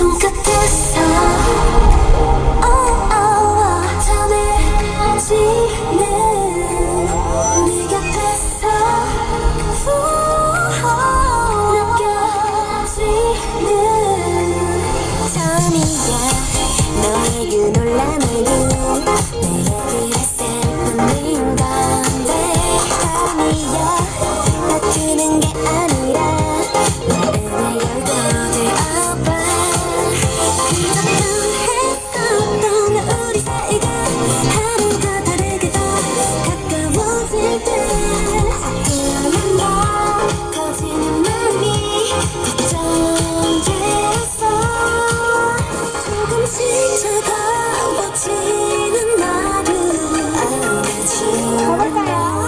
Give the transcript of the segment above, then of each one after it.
손끝에서 전해지는 네 곁에서 느껴지는 처음이야 너의 그 놀라는 내 얘기를 슬픔인 건데 아니야 다투는 게 아니라 마음의 열도들 open 그저 후회했었던 우리 사이가 하루가 다르게도 가까워질 때 자꾸만 더 커지는 마음이 걱정돼서 조금씩 차가워지는 나를 안아주며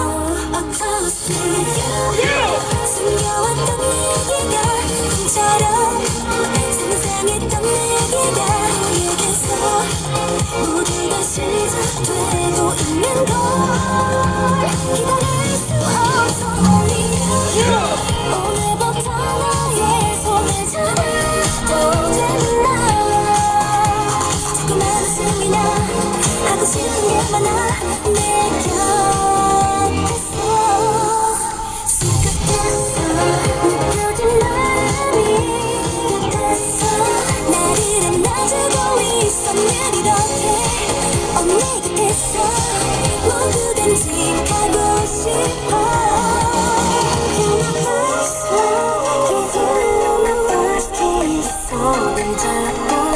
숨겨왔던 얘기가 꿈처럼 상상했던 얘기가 내게서 모두가 시작되고 있는 걸 기다릴 수 없어 only you 오늘부터 나의 손을 잡아도 되나 자꾸만 웃음이나 하고 싶은 게 많아 내 곁에서 손끝에서 느껴진 마음이 곁에서 나를 안아주고 있어 늘 이렇게 내 곁에서 모두든지 하고 싶어 You're my first love, you're my first kiss 손을 잡고